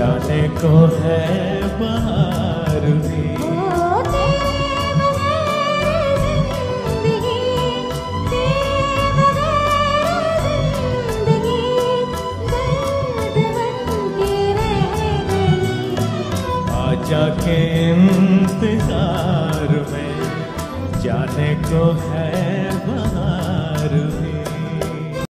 जाने को है बाहर भी। आजा के इंतजार में जाने को है बाहर भी।